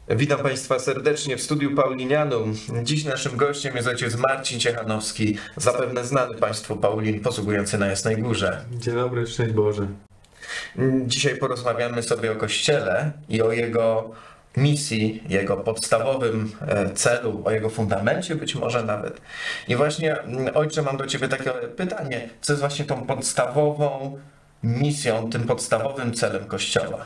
Witam Państwa serdecznie w studiu Paulinianum. Dziś naszym gościem jest ojciec Marcin Ciechanowski, zapewne znany Państwu Paulin posługujący na Jasnej Górze. Dzień dobry, szczęść Boże. Dzisiaj porozmawiamy sobie o Kościele i o jego misji, jego podstawowym celu, o jego fundamencie być może nawet. I właśnie, ojcze, mam do Ciebie takie pytanie, co jest właśnie tą podstawową misją, tym podstawowym celem Kościoła?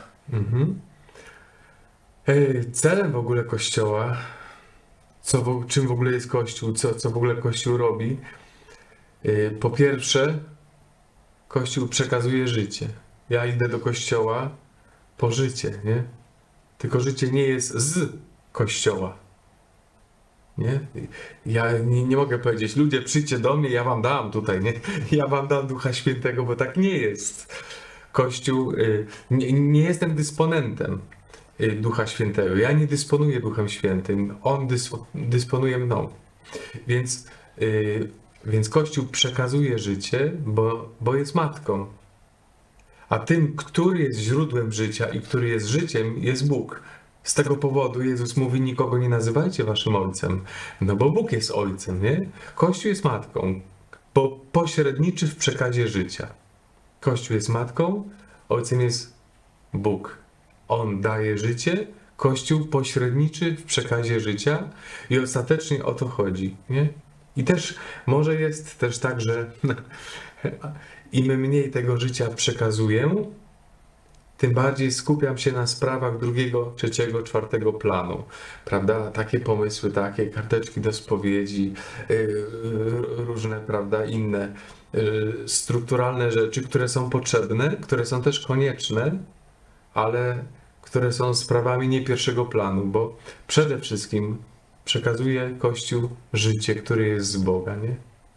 Celem w ogóle Kościoła, czym w ogóle jest Kościół, co w ogóle Kościół robi, po pierwsze, Kościół przekazuje życie. Ja idę do Kościoła po życie, nie? Tylko życie nie jest z Kościoła. Nie? Ja nie mogę powiedzieć, ludzie przyjdźcie do mnie, ja wam dam tutaj, nie? Ja wam dam Ducha Świętego, bo tak nie jest. Kościół, nie jestem dysponentem Ducha Świętego. Ja nie dysponuję Duchem Świętym. On dysponuje mną. Więc Kościół przekazuje życie, bo jest matką. A tym, który jest źródłem życia i który jest życiem, jest Bóg. Z tego powodu Jezus mówi, nikogo nie nazywajcie waszym ojcem. No bo Bóg jest ojcem, nie? Kościół jest matką, bo pośredniczy w przekazie życia. Kościół jest matką, ojcem jest Bóg. On daje życie, Kościół pośredniczy w przekazie życia i ostatecznie o to chodzi, nie? I też może jest też tak, że im mniej tego życia przekazuję, tym bardziej skupiam się na sprawach drugiego, trzeciego, czwartego planu, prawda? Takie pomysły, takie karteczki do spowiedzi, różne, prawda, inne strukturalne rzeczy, które są potrzebne, które są też konieczne, ale które są sprawami nie pierwszego planu, bo przede wszystkim przekazuje Kościół życie, które jest z Boga, nie?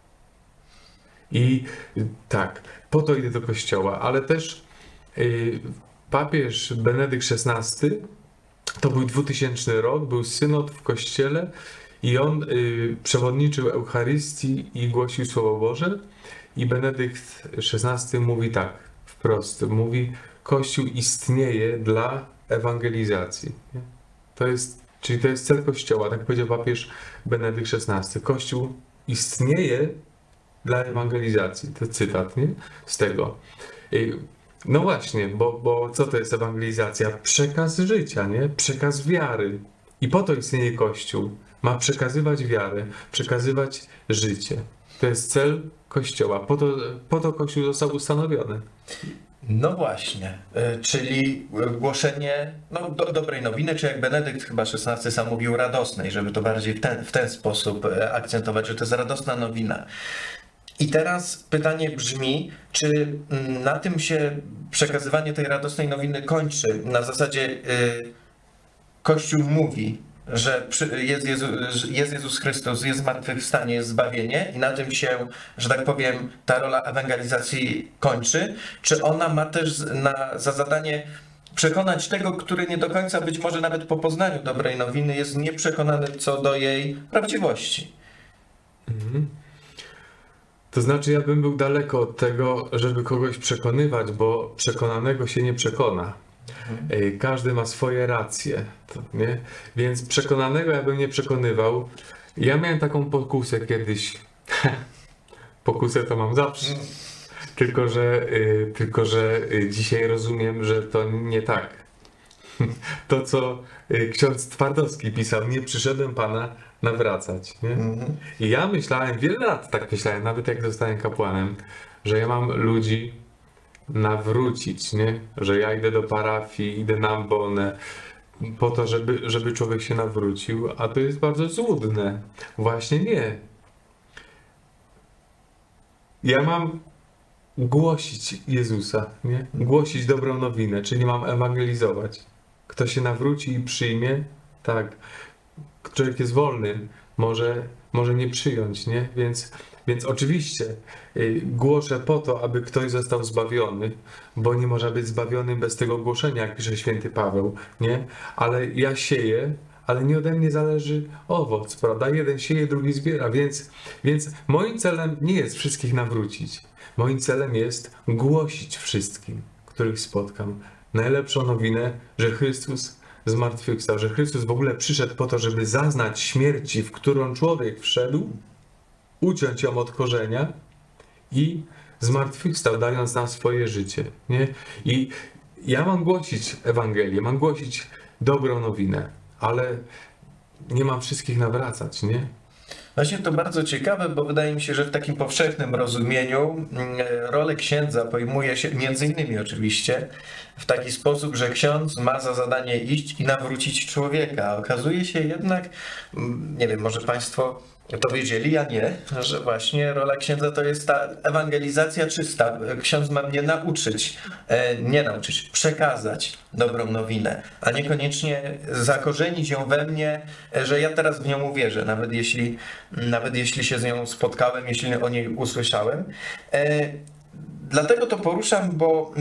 I tak, po to idę do Kościoła, ale też papież Benedykt XVI, to był 2000 rok, był synod w Kościele i on przewodniczył Eucharystii i głosił Słowo Boże i Benedykt XVI mówi tak, wprost, mówi, Kościół istnieje dla ewangelizacji. Nie? Czyli to jest cel Kościoła, tak powiedział papież Benedykt XVI. Kościół istnieje dla ewangelizacji. To cytat, nie? Z tego. No właśnie, bo co to jest ewangelizacja? Przekaz życia, nie? Przekaz wiary. I po to istnieje Kościół. Ma przekazywać wiarę, przekazywać życie. To jest cel Kościoła. Po to Kościół został ustanowiony. No właśnie, czyli głoszenie dobrej nowiny, czy jak Benedykt chyba XVI sam mówił, radosnej, żeby to bardziej w ten sposób akcentować, że to jest radosna nowina. I teraz pytanie brzmi, czy na tym się przekazywanie tej radosnej nowiny kończy? Na zasadzie Kościół mówi, że jest Jezus Chrystus, jest zmartwychwstanie, jest zbawienie i na tym się, że tak powiem, ta rola ewangelizacji kończy? Czy ona ma też za zadanie przekonać tego, który nie do końca, być może nawet po poznaniu dobrej nowiny, jest nieprzekonany co do jej prawdziwości? To znaczy, ja bym był daleko od tego, żeby kogoś przekonywać, bo przekonanego się nie przekona. Każdy ma swoje racje, nie? Więc przekonanego ja bym nie przekonywał. Ja miałem taką pokusę kiedyś. Pokusę to mam zawsze. Tylko że dzisiaj rozumiem, że to nie tak. To, co ksiądz Twardowski pisał, nie przyszedłem Pana nawracać. Nie? I ja myślałem, wiele lat tak myślałem, nawet jak zostałem kapłanem, że ja mam ludzi nawrócić, nie? Że ja idę do parafii, idę na ambonę po to, żeby człowiek się nawrócił, a to jest bardzo złudne. Właśnie nie. Ja mam głosić Jezusa, nie? Głosić dobrą nowinę, czyli mam ewangelizować. Kto się nawróci i przyjmie, tak, człowiek jest wolny, może nie przyjąć, nie? Więc oczywiście głoszę po to, aby ktoś został zbawiony, bo nie może być zbawionym bez tego głoszenia, jak pisze święty Paweł, nie? Ale ja sieję, ale nie ode mnie zależy owoc, prawda? Jeden sieje, drugi zbiera, więc moim celem nie jest wszystkich nawrócić. Moim celem jest głosić wszystkim, których spotkam, najlepszą nowinę, że Chrystus zmartwychwstał, że Chrystus w ogóle przyszedł po to, żeby zaznać śmierci, w którą człowiek wszedł, uciąć ją od korzenia i zmartwychwstał, dając nam swoje życie. Nie? I ja mam głosić Ewangelię, mam głosić dobrą nowinę, ale nie mam wszystkich nawracać, nie? Właśnie to bardzo ciekawe, bo wydaje mi się, że w takim powszechnym rozumieniu rolę księdza pojmuje się, między innymi oczywiście, w taki sposób, że ksiądz ma za zadanie iść i nawrócić człowieka. Okazuje się jednak, nie wiem, może Państwo to wiedzieli, ja nie, że właśnie rola księdza to jest ta ewangelizacja czysta. Ksiądz ma mnie nauczyć, przekazać dobrą nowinę, a niekoniecznie zakorzenić ją we mnie, że ja teraz w nią uwierzę, nawet jeśli się z nią spotkałem, jeśli o niej usłyszałem. Dlatego to poruszam, bo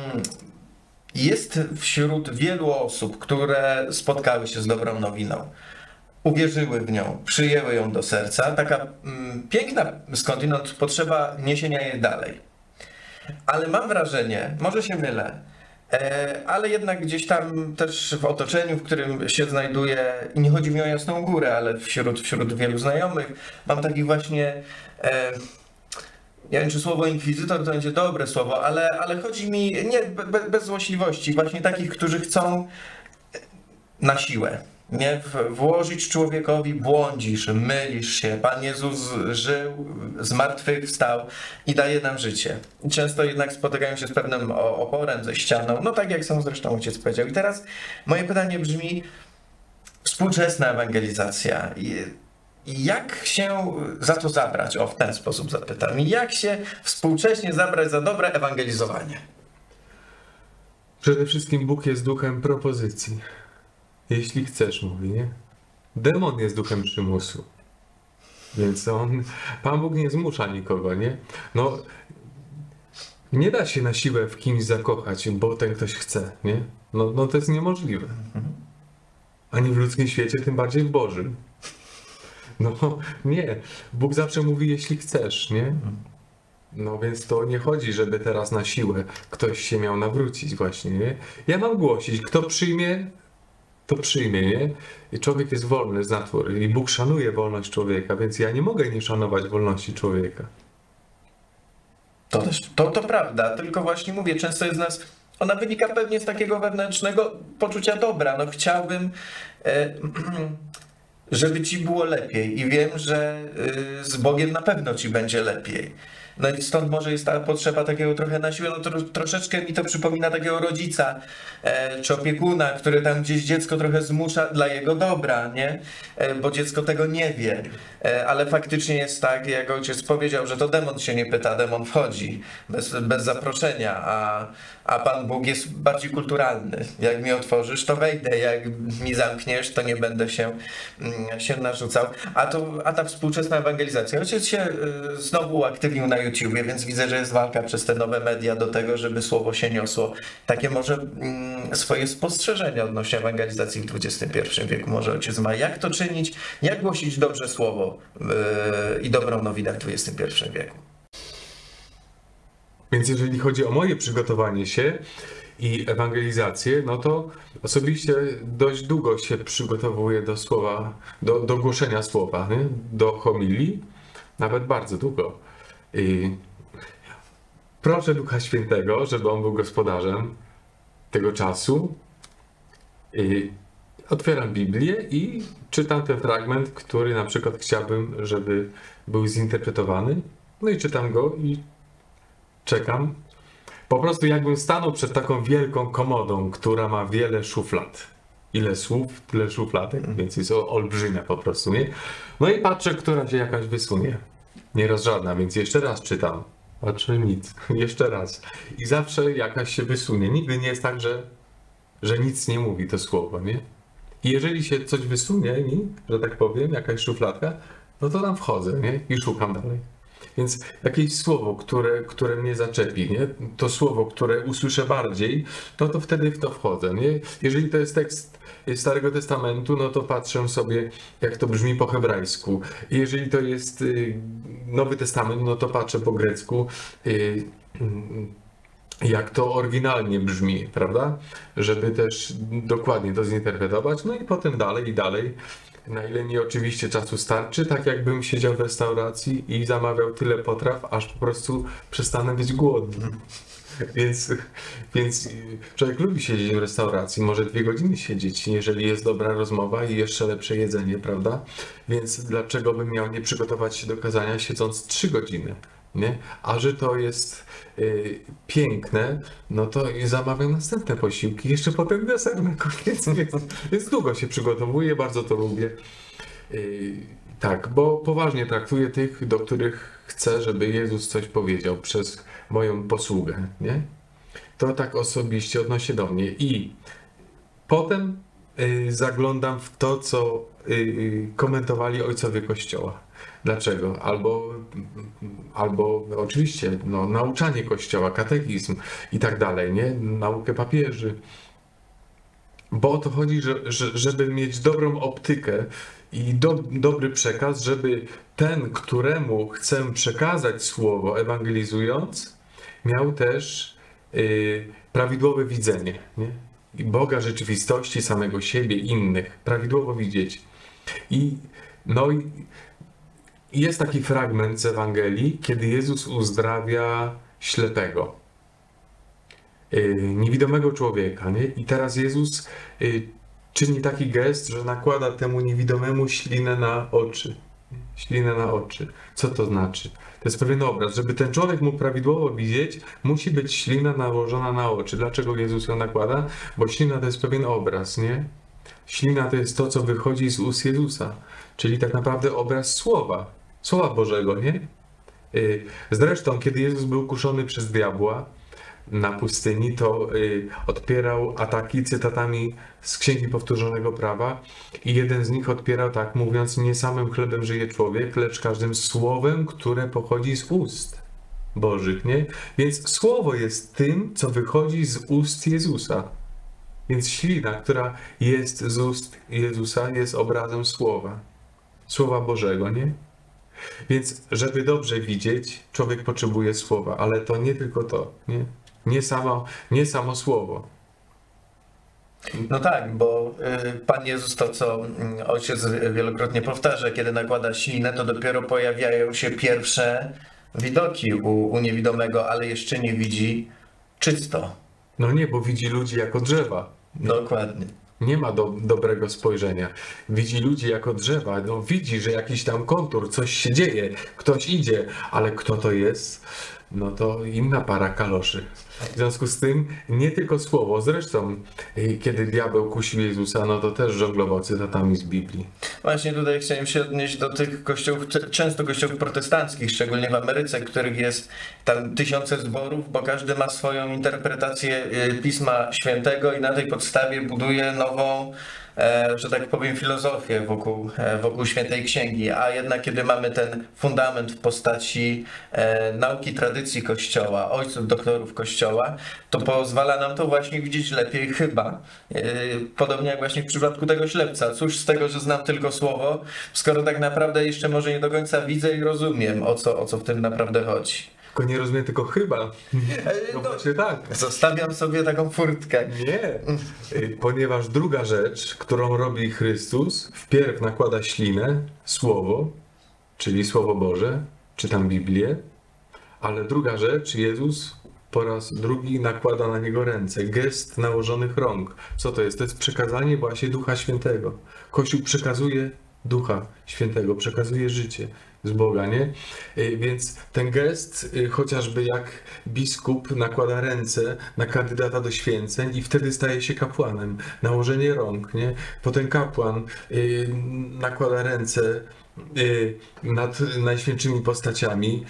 jest wśród wielu osób, które spotkały się z dobrą nowiną, uwierzyły w nią, przyjęły ją do serca, taka piękna skądinąd potrzeba niesienia jej dalej. Ale mam wrażenie, może się mylę, ale jednak gdzieś tam też w otoczeniu, w którym się znajduję, i nie chodzi mi o Jasną Górę, ale wśród wielu znajomych, mam takich właśnie, nie wiem, czy słowo inkwizytor to będzie dobre słowo, ale chodzi mi, nie, bez złośliwości, właśnie takich, którzy chcą na siłę. Nie włożyć człowiekowi, błądzisz, mylisz się. Pan Jezus żył, zmartwychwstał i daje nam życie. I często jednak spotykają się z pewnym oporem, ze ścianą, no tak jak sam zresztą ojciec powiedział. I teraz moje pytanie brzmi, współczesna ewangelizacja. Jak się za to zabrać? O, w ten sposób zapytam. Jak się współcześnie zabrać za dobre ewangelizowanie? Przede wszystkim Bóg jest duchem propozycji. Jeśli chcesz, mówi, nie? Demon jest duchem przymusu. Więc Pan Bóg nie zmusza nikogo, nie? No, nie da się na siłę w kimś zakochać, bo ten ktoś chce, nie? No to jest niemożliwe. Ani w ludzkim świecie, tym bardziej w Bożym. No, nie. Bóg zawsze mówi, jeśli chcesz, nie? No więc to nie chodzi, żeby teraz na siłę ktoś się miał nawrócić właśnie, nie? Ja mam głosić, kto przyjmie, to przyjmie, nie? I człowiek jest wolny z natury i Bóg szanuje wolność człowieka, więc ja nie mogę nie szanować wolności człowieka. To prawda, tylko właśnie mówię, często jest z nas, ona wynika pewnie z takiego wewnętrznego poczucia dobra. No chciałbym, żeby ci było lepiej i wiem, że z Bogiem na pewno ci będzie lepiej. No i stąd może jest ta potrzeba takiego trochę na siłę, no troszeczkę mi to przypomina takiego rodzica czy opiekuna, który tam gdzieś dziecko trochę zmusza dla jego dobra, nie? Bo dziecko tego nie wie, ale faktycznie jest tak, jak ojciec powiedział, że to demon się nie pyta, demon wchodzi bez zaproszenia, a Pan Bóg jest bardziej kulturalny. Jak mi otworzysz, to wejdę, jak mi zamkniesz, to nie będę się narzucał. A ta współczesna ewangelizacja, ojciec się znowu uaktywnił na YouTubie, więc widzę, że jest walka przez te nowe media do tego, żeby słowo się niosło. Takie może swoje spostrzeżenia odnośnie ewangelizacji w XXI wieku może ojciec ma. Jak to czynić? Jak głosić dobrze słowo i dobrą nowinę w XXI wieku? Więc jeżeli chodzi o moje przygotowanie się i ewangelizację, no to osobiście dość długo się przygotowuję do słowa, do głoszenia słowa, nie? Do homilii, nawet bardzo długo. I proszę Ducha Świętego, żeby On był gospodarzem tego czasu. I otwieram Biblię i czytam ten fragment, który na przykład chciałbym, żeby był zinterpretowany. No i czytam go i czekam. Po prostu jakbym stanął przed taką wielką komodą, która ma wiele szuflad. Ile słów, tyle szufladek, więc jest olbrzymia po prostu, nie? No i patrzę, która się jakaś wysunie. Nieraz żadna, więc jeszcze raz czytam. Patrzę, nic. Jeszcze raz. I zawsze jakaś się wysunie. Nigdy nie jest tak, że nic nie mówi to słowo, nie? I jeżeli się coś wysunie, że tak powiem, jakaś szufladka, no to tam wchodzę, nie? I szukam dalej. Więc jakieś słowo, które mnie zaczepi, nie? To słowo, które usłyszę bardziej, no to wtedy w to wchodzę, nie? Jeżeli to jest tekst Starego Testamentu, no to patrzę sobie, jak to brzmi po hebrajsku. Jeżeli to jest Nowy Testament, no to patrzę po grecku, jak to oryginalnie brzmi, prawda? Żeby też dokładnie to zinterpretować. No i potem dalej i dalej. Na ile mi oczywiście czasu starczy, tak jakbym siedział w restauracji i zamawiał tyle potraw, aż po prostu przestanę być głodny. Więc człowiek lubi siedzieć w restauracji, może 2 godziny siedzieć, jeżeli jest dobra rozmowa i jeszcze lepsze jedzenie, prawda? Więc dlaczego bym miał nie przygotować się do kazania siedząc 3 godziny, nie? A że to jest piękne, no to zamawiam następne posiłki, jeszcze potem deser na koniec, więc długo się przygotowuję, bardzo to lubię. Tak, bo poważnie traktuję tych, do których chcę, żeby Jezus coś powiedział przez moją posługę, nie? To tak osobiście odnosi się do mnie. I potem zaglądam w to, co komentowali ojcowie Kościoła. Dlaczego? Albo oczywiście no, nauczanie Kościoła, katechizm i tak dalej, nie? Naukę papieży. Bo o to chodzi, żeby mieć dobrą optykę i dobry przekaz, żeby ten, któremu chcę przekazać słowo ewangelizując, miał też prawidłowe widzenie, nie? I Boga, rzeczywistości, samego siebie, innych, prawidłowo widzieć. I jest taki fragment z Ewangelii, kiedy Jezus uzdrawia ślepego, niewidomego człowieka, nie? I teraz Jezus czyni taki gest, że nakłada temu niewidomemu ślinę na oczy. Ślinę na oczy. Co to znaczy? To jest pewien obraz. Żeby ten człowiek mógł prawidłowo widzieć, musi być ślina nałożona na oczy. Dlaczego Jezus ją nakłada? Bo ślina to jest pewien obraz, nie? Ślina to jest to, co wychodzi z ust Jezusa. Czyli tak naprawdę obraz Słowa Bożego, nie? Zresztą, kiedy Jezus był kuszony przez diabła na pustyni, to odpierał ataki cytatami z Księgi Powtórzonego Prawa i jeden z nich odpierał tak, mówiąc: nie samym chlebem żyje człowiek, lecz każdym słowem, które pochodzi z ust Bożych, nie? Więc słowo jest tym, co wychodzi z ust Jezusa. Więc ślina, która jest z ust Jezusa, jest obrazem Słowa Bożego, nie? Więc żeby dobrze widzieć, człowiek potrzebuje słowa, ale to nie tylko to, nie? Nie samo słowo. No tak, bo Pan Jezus to, co Ojciec wielokrotnie powtarza, kiedy nakłada ślinę, to dopiero pojawiają się pierwsze widoki u niewidomego, ale jeszcze nie widzi czysto. No nie, bo widzi ludzi jako drzewa. Dokładnie. Nie ma dobrego spojrzenia. Widzi ludzi jako drzewa. No, widzi, że jakiś tam kontur, coś się dzieje, ktoś idzie, ale kto to jest? No to inna para kaloszy. W związku z tym nie tylko słowo. Zresztą, kiedy diabeł kusił Jezusa, no to też żonglował cytatami z Biblii. Właśnie tutaj chciałem się odnieść do tych kościołów, często kościołów protestanckich, szczególnie w Ameryce, których jest tam tysiące zborów, bo każdy ma swoją interpretację Pisma Świętego i na tej podstawie buduje nową, że tak powiem, filozofię wokół Świętej Księgi, a jednak kiedy mamy ten fundament w postaci nauki, tradycji Kościoła, ojców, doktorów Kościoła, to pozwala nam to właśnie widzieć lepiej chyba. Podobnie jak właśnie w przypadku tego ślepca. Cóż z tego, że znam tylko słowo, skoro tak naprawdę jeszcze może nie do końca widzę i rozumiem, o co w tym naprawdę chodzi. Tylko nie rozumiem, tylko chyba. No właśnie tak. Zostawiam sobie taką furtkę. Nie, ponieważ druga rzecz, którą robi Chrystus, wpierw nakłada ślinę, słowo, czyli Słowo Boże, czytam Biblię, ale druga rzecz, Jezus po raz drugi nakłada na niego ręce, gest nałożonych rąk. Co to jest? To jest przekazanie właśnie Ducha Świętego. Kościół przekazuje Ducha Świętego, przekazuje życie z Boga, nie? Więc ten gest, chociażby jak biskup nakłada ręce na kandydata do święceń i wtedy staje się kapłanem, nałożenie rąk, nie? Potem kapłan nakłada ręce nad najświętszymi postaciami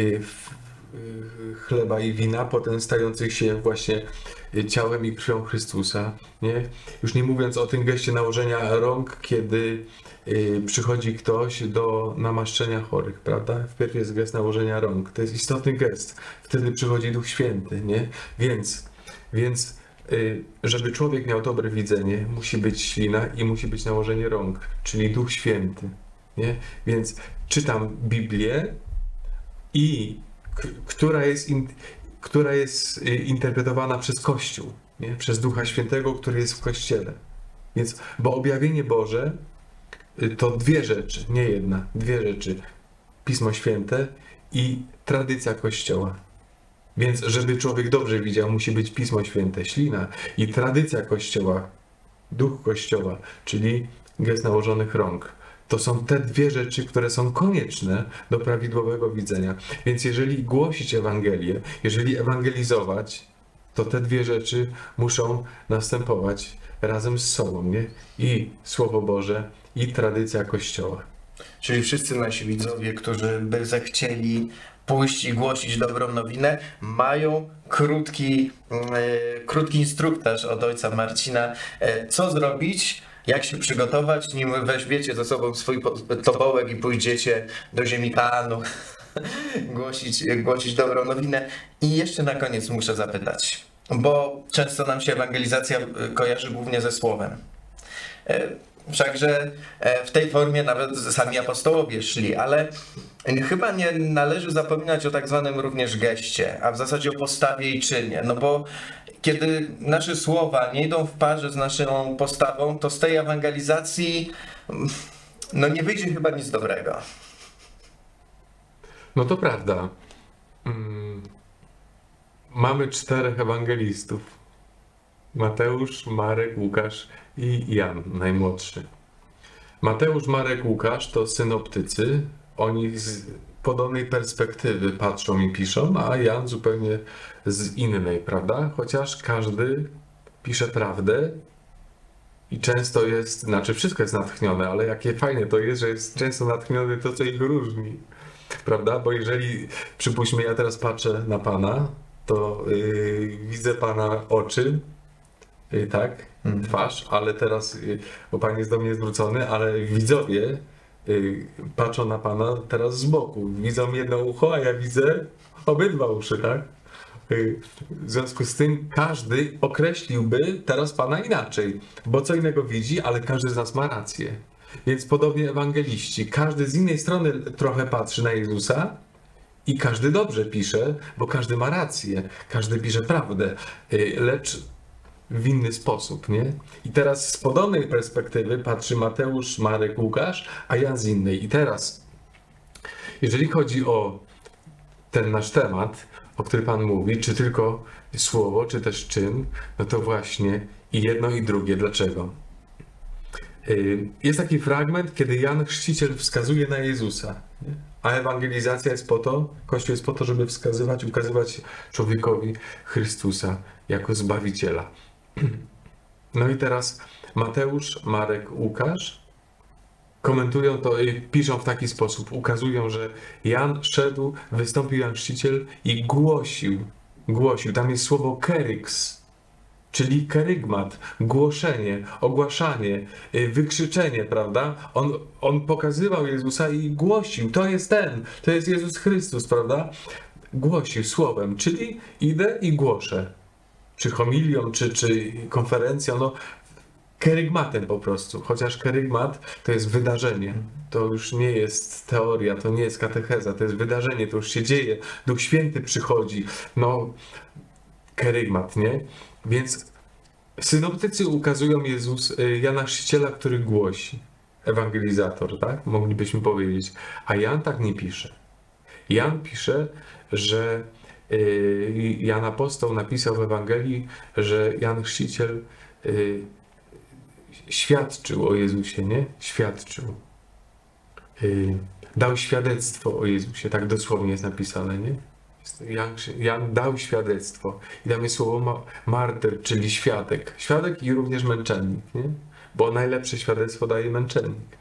chleba i wina, potem stających się właśnie ciałem i krwią Chrystusa, nie? Już nie mówiąc o tym geście nałożenia rąk, kiedy przychodzi ktoś do namaszczenia chorych, prawda? Wpierw jest gest nałożenia rąk. To jest istotny gest. Wtedy przychodzi Duch Święty, nie? Więc żeby człowiek miał dobre widzenie, musi być ślina i musi być nałożenie rąk, czyli Duch Święty, nie? Więc czytam Biblię i która jest interpretowana przez Kościół, nie? Przez Ducha Świętego, który jest w Kościele. Więc, bo objawienie Boże to dwie rzeczy, nie jedna, dwie rzeczy. Pismo Święte i tradycja Kościoła. Więc żeby człowiek dobrze widział, musi być Pismo Święte, ślina i tradycja Kościoła, duch Kościoła, czyli gest nałożonych rąk. To są te dwie rzeczy, które są konieczne do prawidłowego widzenia. Więc jeżeli głosić Ewangelię, jeżeli ewangelizować, to te dwie rzeczy muszą następować razem z sobą, nie? I Słowo Boże, i tradycja Kościoła. Czyli wszyscy nasi widzowie, którzy by zechcieli pójść i głosić dobrą nowinę, mają krótki instruktaż od ojca Marcina, co zrobić, jak się przygotować, nim weźmiecie ze sobą swój tobołek i pójdziecie do ziemi Panu głosić dobrą nowinę. I jeszcze na koniec muszę zapytać, bo często nam się ewangelizacja kojarzy głównie ze słowem. Wszakże w tej formie nawet sami apostołowie szli, ale chyba nie należy zapominać o tak zwanym również geście, a w zasadzie o postawie i czynie. No bo kiedy nasze słowa nie idą w parze z naszą postawą, to z tej ewangelizacji no nie wyjdzie chyba nic dobrego. No to prawda. Mamy 4 ewangelistów. Mateusz, Marek, Łukasz i Jan, najmłodszy. Mateusz, Marek, Łukasz to synoptycy. Oni z podobnej perspektywy patrzą i piszą, a Jan zupełnie z innej, prawda? Chociaż każdy pisze prawdę i często jest, znaczy wszystko jest natchnione, ale jakie fajne to jest, że jest często natchnione to, co ich różni, prawda? Bo jeżeli, przypuśćmy, ja teraz patrzę na Pana, to widzę Pana oczy, tak, twarz, ale teraz, bo Pan jest do mnie zwrócony, ale widzowie patrzą na Pana teraz z boku. Widzą jedno ucho, a ja widzę obydwa uszy, tak? W związku z tym każdy określiłby teraz Pana inaczej, bo co innego widzi, ale każdy z nas ma rację. Więc podobnie ewangeliści, każdy z innej strony trochę patrzy na Jezusa i każdy dobrze pisze, bo każdy ma rację, każdy pisze prawdę, lecz w inny sposób, nie? I teraz z podobnej perspektywy patrzy Mateusz, Marek, Łukasz, a Jan z innej. I teraz, jeżeli chodzi o ten nasz temat, o który Pan mówi, czy tylko słowo, czy też czyn, no to właśnie i jedno i drugie. Dlaczego? Jest taki fragment, kiedy Jan Chrzciciel wskazuje na Jezusa, nie? A ewangelizacja jest po to, Kościół jest po to, żeby wskazywać, ukazywać człowiekowi Chrystusa jako Zbawiciela. No i teraz Mateusz, Marek, Łukasz komentują to i piszą w taki sposób, ukazują, że Jan szedł, wystąpił Jan Chrzciciel i głosił, tam jest słowo keryks, czyli kerygmat, głoszenie, ogłaszanie, wykrzyczenie, prawda? On pokazywał Jezusa i głosił, to jest Jezus Chrystus, prawda? Głosił słowem, czyli idę i głoszę. Czy homilią, czy konferencją, no kerygmatem po prostu. Chociaż kerygmat to jest wydarzenie. To już nie jest teoria, to nie jest katecheza, to jest wydarzenie, to już się dzieje. Duch Święty przychodzi. No, kerygmat, nie? Więc synoptycy ukazują Jana Chrzciciela, który głosi. Ewangelizator, tak? Moglibyśmy powiedzieć. A Jan tak nie pisze. Jan pisze, że Jan Apostoł napisał w Ewangelii, że Jan Chrzciciel świadczył o Jezusie, nie? Świadczył. Dał świadectwo o Jezusie, tak dosłownie jest napisane, nie? Jan dał świadectwo. I tam jest słowo martyr, czyli świadek. Świadek i również męczennik, nie? Bo najlepsze świadectwo daje męczennik.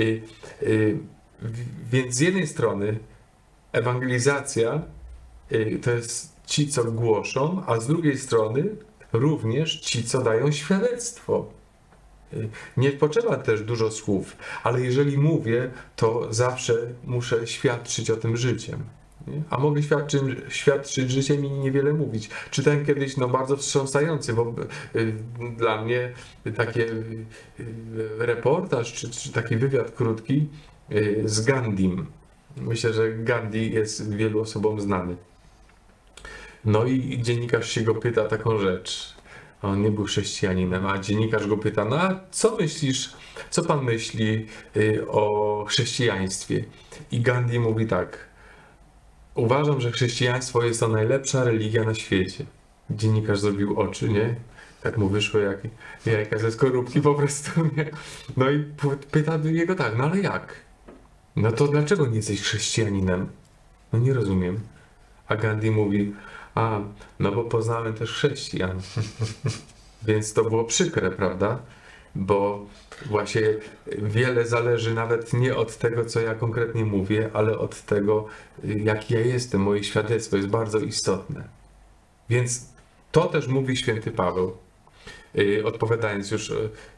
Więc z jednej strony ewangelizacja to jest ci, co głoszą, a z drugiej strony również ci, co dają świadectwo. Nie potrzeba też dużo słów, ale jeżeli mówię, to zawsze muszę świadczyć o tym życiem. Nie? A mogę świadczyć życiem i niewiele mówić. Czytałem kiedyś bardzo wstrząsający, bo dla mnie taki reportaż, czy taki wywiad krótki z Gandhim. Myślę, że Gandhi jest wielu osobom znany. No i dziennikarz się go pyta taką rzecz. On nie był chrześcijaninem, a dziennikarz go pyta, no a co myślisz, co pan myśli o chrześcijaństwie? I Gandhi mówi tak, uważam, że chrześcijaństwo jest to najlepsza religia na świecie. Dziennikarz zrobił oczy, nie? Tak mu wyszło jak jajka ze skorupki po prostu, nie? No i pyta jego tak, no ale jak? No to dlaczego nie jesteś chrześcijaninem? No nie rozumiem. A Gandhi mówi, no bo poznałem też chrześcijan. Więc to było przykre, prawda? Bo właśnie wiele zależy nawet nie od tego, co ja konkretnie mówię, ale od tego, jaki ja jestem. Moje świadectwo jest bardzo istotne. Więc to też mówi święty Paweł, odpowiadając już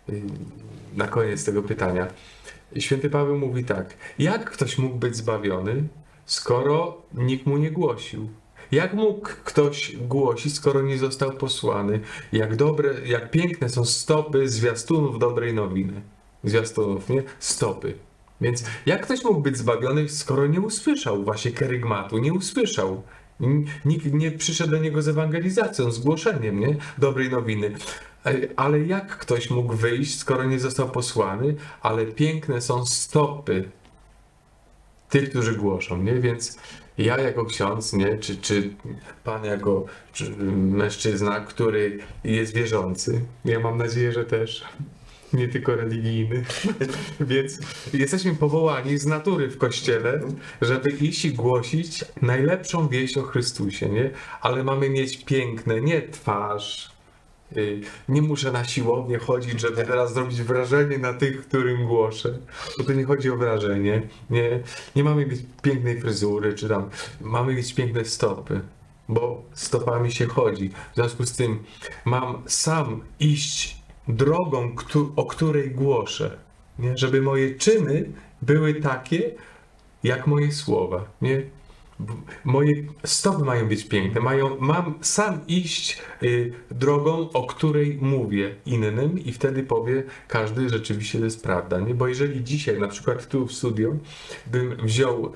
na koniec tego pytania. Święty Paweł mówi tak, jak ktoś mógł być zbawiony, skoro nikt mu nie głosił? Jak mógł ktoś głosić, skoro nie został posłany? Jak piękne są stopy zwiastunów dobrej nowiny. Zwiastunów, nie? Stopy. Więc jak ktoś mógł być zbawiony, skoro nie usłyszał właśnie kerygmatu, nie usłyszał? Nikt nie przyszedł do niego z ewangelizacją, z głoszeniem, nie? Dobrej nowiny. Ale jak ktoś mógł wyjść, skoro nie został posłany? Ale piękne są stopy tych, którzy głoszą, nie? Więc ja jako ksiądz, nie? Czy pan jako mężczyzna, który jest wierzący, ja mam nadzieję, że też, nie tylko religijny, więc jesteśmy powołani z natury w Kościele, żeby iść i głosić najlepszą wieść o Chrystusie, nie? Ale mamy mieć piękne, nie twarz, nie muszę na siłownię chodzić, żeby teraz zrobić wrażenie na tych, którym głoszę. Bo to nie chodzi o wrażenie. Nie mamy mieć pięknej fryzury, czy tam mamy mieć piękne stopy, bo stopami się chodzi. W związku z tym mam sam iść drogą, o której głoszę. Nie? Żeby moje czyny były takie, jak moje słowa. Nie? Moje stopy mają być piękne, mam sam iść drogą, o której mówię innym i wtedy powie każdy, rzeczywiście to jest prawda, nie? Bo jeżeli dzisiaj, na przykład tu w studio, bym wziął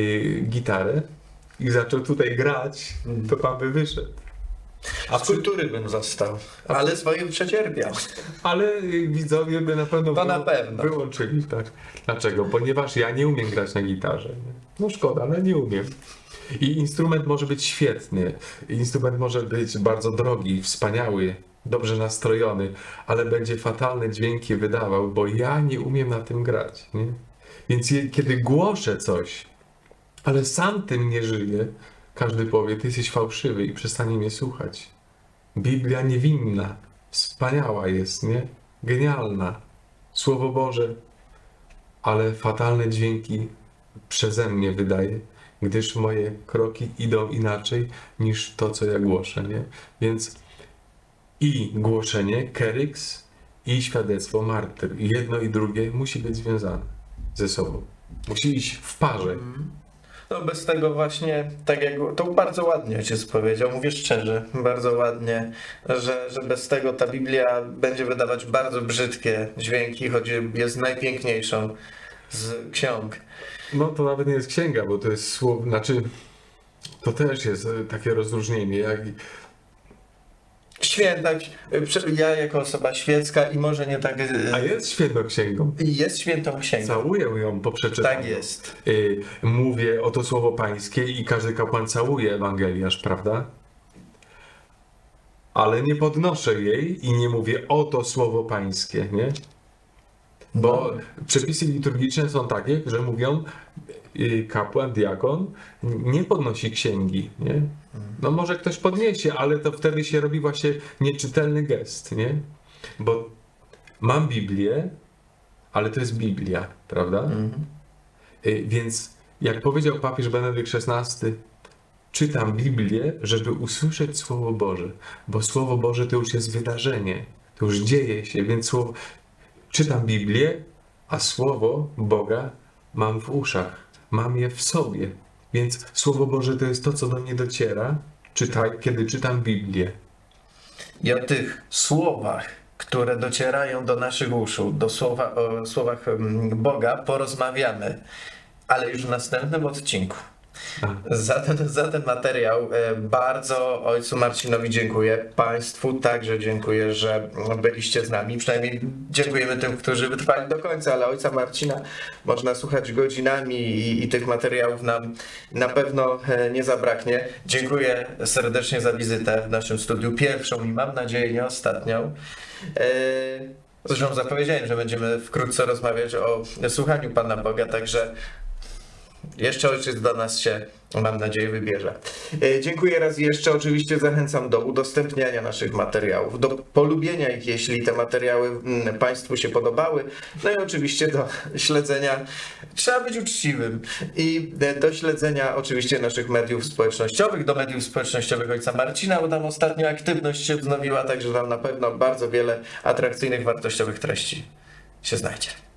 gitarę i zaczął tutaj grać, to pan by wyszedł. A z kultury bym został, ale swoim przecierpiał. Ale widzowie by na pewno, wyłączyli. Tak. Dlaczego? Ponieważ ja nie umiem grać na gitarze. Nie? No szkoda, ale nie umiem. I instrument może być świetny, instrument może być bardzo drogi, wspaniały, dobrze nastrojony, ale będzie fatalne dźwięki wydawał, bo ja nie umiem na tym grać. Nie? Więc kiedy głoszę coś, ale sam tym nie żyję, każdy powie, ty jesteś fałszywy i przestanie mnie słuchać. Biblia niewinna, wspaniała jest, nie? Genialna. Słowo Boże, ale fatalne dźwięki przeze mnie wydaje, gdyż moje kroki idą inaczej niż to, co ja głoszę, nie? Więc i głoszenie, keryks, i świadectwo, martyr. I jedno i drugie musi być związane ze sobą. Musi iść w parze. No bez tego właśnie, tak jak to bardzo ładnie ojciec powiedział, mówię szczerze, bardzo ładnie, że bez tego ta Biblia będzie wydawać bardzo brzydkie dźwięki, choć jest najpiękniejszą z ksiąg. No to nawet nie jest księga, bo to jest słowo, znaczy to też jest takie rozróżnienie, jak święta, ja jako osoba świecka i może nie tak... A jest świętą księgą. Jest świętą księgą. Całuję ją po przeczytaniu. Tak jest. Mówię o to słowo pańskie i każdy kapłan całuje Ewangeliarz, prawda? Ale nie podnoszę jej i nie mówię o to słowo pańskie, nie? Bo przepisy liturgiczne są takie, że mówią kapłan, diakon nie podnosi księgi, nie? No może ktoś podniesie, ale to wtedy się robi właśnie nieczytelny gest, nie? Bo mam Biblię, ale to jest Biblia, prawda? Więc jak powiedział papież Benedykt XVI, czytam Biblię, żeby usłyszeć Słowo Boże, bo Słowo Boże to już jest wydarzenie, to już dzieje się, więc czytam Biblię, a Słowo Boga mam w uszach, mam je w sobie. Więc Słowo Boże to jest to, co do mnie dociera, kiedy czytam Biblię. I o tych słowach, które docierają do naszych uszu, o słowach Boga porozmawiamy, ale już w następnym odcinku. Za ten materiał bardzo ojcu Marcinowi dziękuję. Państwu także dziękuję, że byliście z nami. Przynajmniej dziękujemy tym, którzy wytrwali do końca, ale ojca Marcina można słuchać godzinami i tych materiałów nam na pewno nie zabraknie. Dziękuję serdecznie za wizytę w naszym studiu. Pierwszą i mam nadzieję nie ostatnią. Zresztą zapowiedziałem, że będziemy wkrótce rozmawiać o słuchaniu Pana Boga, także jeszcze ojciec do nas się, mam nadzieję, wybierze. Dziękuję raz jeszcze. Oczywiście zachęcam do udostępniania naszych materiałów, do polubienia ich, jeśli te materiały Państwu się podobały. No i oczywiście do śledzenia, trzeba być uczciwym, i do śledzenia oczywiście naszych mediów społecznościowych, do mediów społecznościowych ojca Marcina, bo tam ostatnio aktywność się wznowiła, także tam na pewno bardzo wiele atrakcyjnych, wartościowych treści się znajdzie.